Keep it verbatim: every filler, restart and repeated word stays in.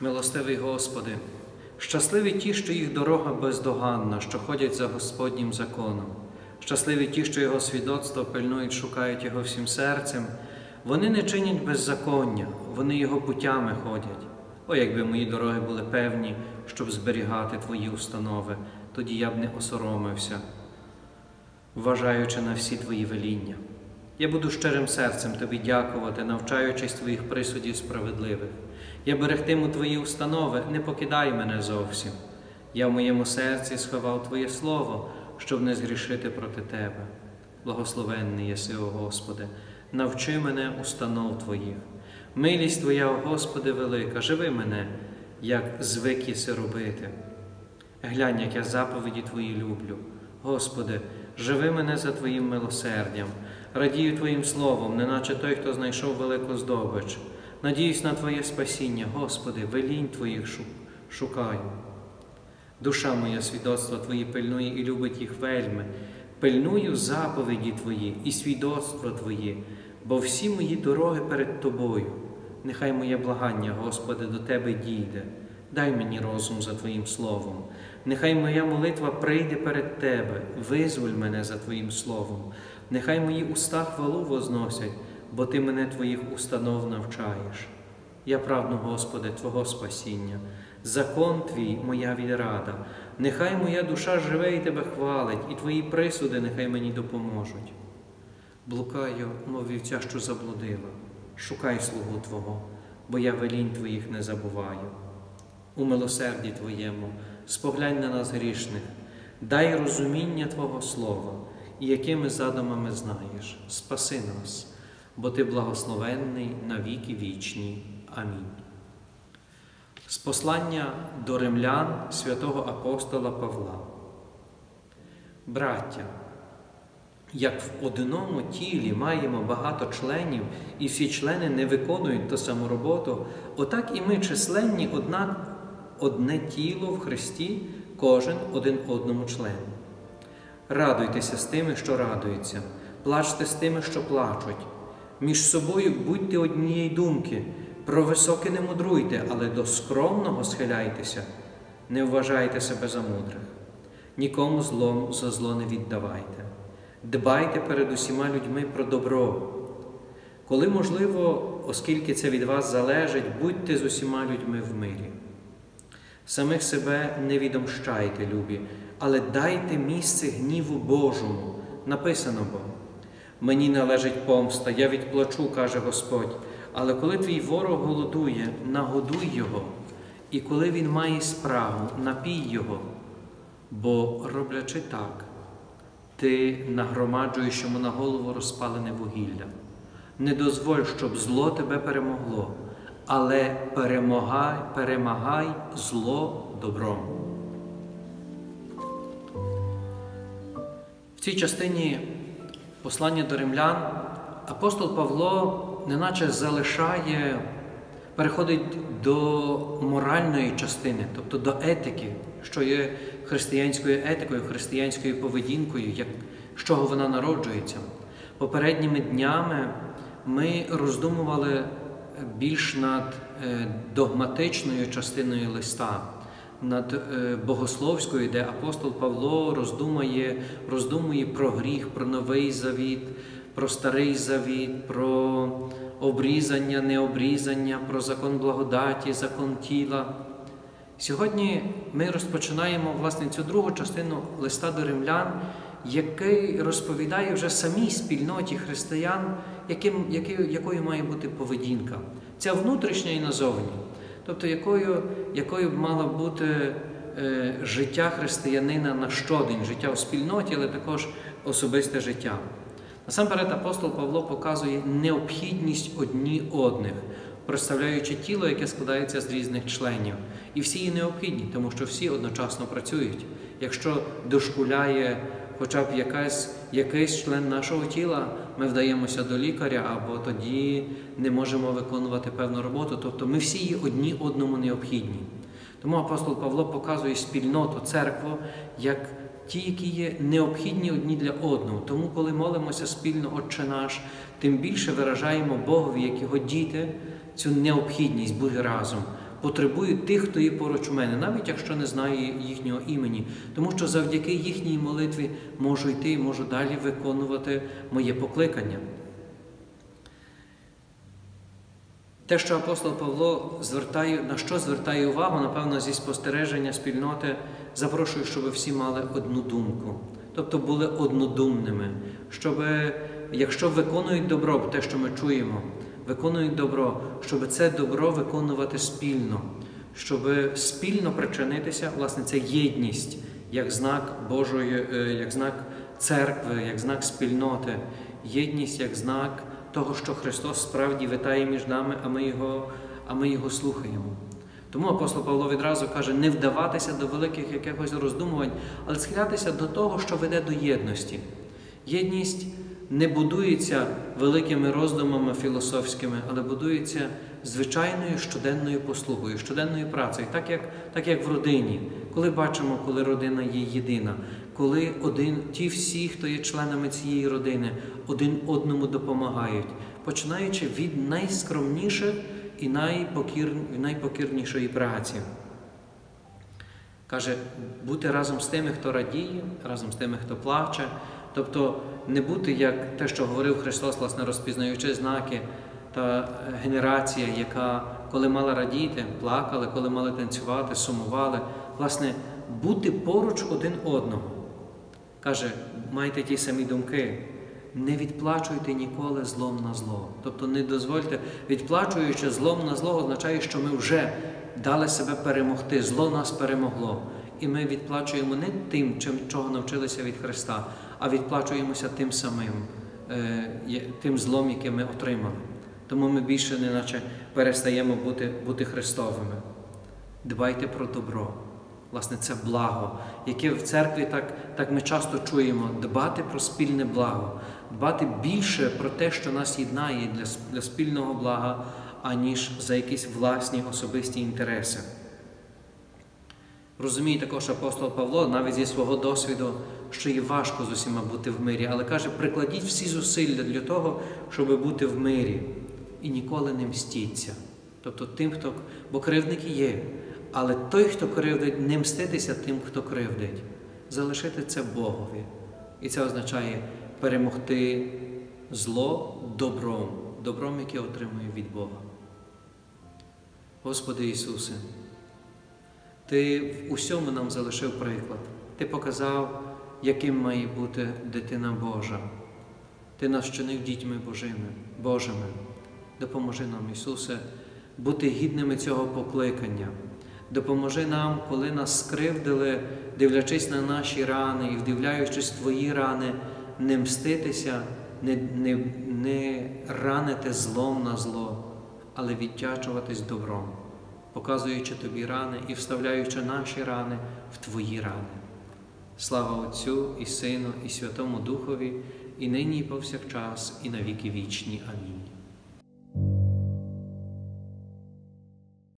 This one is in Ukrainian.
Милостивий Господи, щасливі ті, що їх дорога бездоганна, що ходять за Господнім законом. Щасливі ті, що Його свідоцтво пильнують, шукають Його всім серцем. Вони не чинять беззаконня, вони Його путями ходять. О, якби мої дороги були певні, щоб зберігати Твої установи, тоді я б не осоромився, вважаючи на всі Твої веління. Я буду щирим серцем Тобі дякувати, навчаючись Твоїх присудів справедливих. Я берегтиму Твої установи, не покидай мене зовсім. Я в моєму серці сховав Твоє Слово, щоб не згрішити проти Тебе. Благословенний єси, о Господи, навчи мене установ Твоїх. Милість Твоя, о Господи, велика, живи мене, як звик єси робити. Глянь, як я заповіді Твої люблю. Господи, живи мене за Твоїм милосердям. Радію Твоїм словом, неначе той, хто знайшов велику здобич. Надіюсь на Твоє спасіння, Господи, велінь Твоїх шукаю. Душа моя свідоцтва Твої пильнує і любить їх вельми. Пильную заповіді Твої і свідоцтва Твої, бо всі мої дороги перед Тобою. Нехай моє благання, Господи, до Тебе дійде. Дай мені розум за Твоїм словом. Нехай моя молитва прийде перед Тебе, визволь мене за Твоїм словом. Нехай мої уста хвалу возносять, бо Ти мене Твоїх установ навчаєш. Я прагну, Господи, Твого спасіння. Закон Твій – моя відрада. Нехай моя душа живе і Тебе хвалить, і Твої присуди нехай мені допоможуть. Блукаю, мов вівця, що заблудила. Шукай слугу Твого, бо я велінь Твоїх не забуваю. У милосерді Твоєму споглянь на нас грішних, дай розуміння Твого Слова, і якими задумами знаєш. Спаси нас, бо Ти благословенний на віки вічні. Амінь. З послання до римлян святого апостола Павла. Браття, як в одному тілі маємо багато членів, і всі члени не виконують ту саму роботу, отак і ми численні, однак одне тіло в Христі, кожен один одному члену. Радуйтеся з тими, що радуються, плачте з тими, що плачуть. Між собою будьте однієї думки, про високе не мудруйте, але до скромного схиляйтеся, не вважайте себе за мудрих. Нікому злом за зло не віддавайте. Дбайте перед усіма людьми про добро. Коли можливо, оскільки це від вас залежить, будьте з усіма людьми в мирі. Самих себе не відомщайте, любі, але дайте місце гніву Божому. Написано бо: «Мені належить помста, я відплачу, каже Господь, але коли твій ворог голодує, нагодуй його, і коли він має справу, напій його, бо, роблячи так, ти нагромаджуєш йому на голову розпалене вугілля. Не дозволь, щоб зло тебе перемогло, але перемагай, перемагай зло добром». В цій частині послання до римлян апостол Павло неначе залишає, переходить до моральної частини, тобто до етики, що є християнською етикою, християнською поведінкою, як, з чого вона народжується. Попередніми днями ми роздумували більш над догматичною частиною листа, над богословською, де апостол Павло роздумує, роздумує про гріх, про Новий Завіт, про Старий Завіт, про обрізання, необрізання, про закон благодаті, закон тіла. Сьогодні ми розпочинаємо, власне, цю другу частину листа до римлян, який розповідає вже самій спільноті християн, яким, якою, якою має бути поведінка. Ця внутрішня і назовні. Тобто, якою, якою б мало бути е, життя християнина на щодень, життя у спільноті, але також особисте життя. Насамперед апостол Павло показує необхідність одні одних, представляючи тіло, яке складається з різних членів. І всі є необхідні, тому що всі одночасно працюють. Якщо дошкуляє хоча б якась, якийсь член нашого тіла, ми вдаємося до лікаря, або тоді не можемо виконувати певну роботу. Тобто ми всі є одні одному необхідні. Тому апостол Павло показує спільноту, церкву, як ті, які є необхідні одні для одного. Тому, коли молимося спільно «Отче наш», тим більше виражаємо Богові, як Його діти, цю необхідність бути разом, потребують тих, хто є поруч у мене, навіть якщо не знаю їхнього імені, тому що завдяки їхній молитві можу йти і можу далі виконувати моє покликання. Те, що апостол Павло звертає, на що звертає увагу, напевно, зі спостереження спільноти, запрошую, щоб всі мали одну думку, тобто були однодумними, щоб, якщо виконують добро, те, що ми чуємо, виконують добро, щоб це добро виконувати спільно, щоб спільно причинитися, власне, це єдність, як знак Божої, як знак церкви, як знак спільноти, єдність як знак того, що Христос справді витає між нами, а ми Його, а ми Його слухаємо. Тому апостол Павло відразу каже, не вдаватися до великих якихось роздумувань, але схилятися до того, що веде до єдності. Єдність не будується великими роздумами філософськими, але будується звичайною щоденною послугою, щоденною працею, так як, так як в родині. Коли бачимо, коли родина є єдина, коли один, ті всі, хто є членами цієї родини, один одному допомагають, починаючи від найскромніших і найпокір, найпокірнішої праці. Каже, бути разом з тими, хто радіє, разом з тими, хто плаче, тобто не бути, як те, що говорив Христос, власне, розпізнаючи знаки, та генерація, яка, коли мала радіти, плакали, коли мали танцювати, сумували, власне, бути поруч один одного. Каже, майте ті самі думки, не відплачуйте ніколи злом на зло. Тобто не дозвольте, відплачуючи злом на зло, означає, що ми вже дали себе перемогти, зло нас перемогло. І ми відплачуємо не тим, чим, чого навчилися від Христа, а відплачуємося тим самим, е, тим злом, яке ми отримали. Тому ми більше неначе перестаємо бути, бути Христовими. Дбайте про добро. Власне, це благо, яке в церкві так, так ми часто чуємо, дбати про спільне благо, дбати більше про те, що нас єднає для, для спільного блага, аніж за якісь власні особисті інтереси. Розуміє також апостол Павло, навіть зі свого досвіду, що є важко з усіма бути в мирі, але каже, прикладіть всі зусилля для того, щоб бути в мирі, і ніколи не мстіться. Тобто тим, хто, бо кривдники є, але той, хто кривдить, не мститися тим, хто кривдить. Залишити це Богові. І це означає перемогти зло добром, добром, яке отримує від Бога. Господи Ісусе, Ти в усьому нам залишив приклад. Ти показав, яким має бути дитина Божа. Ти нас вчинив дітьми Божими, Божими. Допоможи нам, Ісусе, бути гідними цього покликання. Допоможи нам, коли нас скривдили, дивлячись на наші рани і вдивляючись в Твої рани, не мститися, не, не, не ранити злом на зло, але віддячуватись добром, показуючи Тобі рани і вставляючи наші рани в Твої рани. Слава Отцю і Сину і Святому Духові, і нині, і повсякчас, і на віки вічні. Амінь.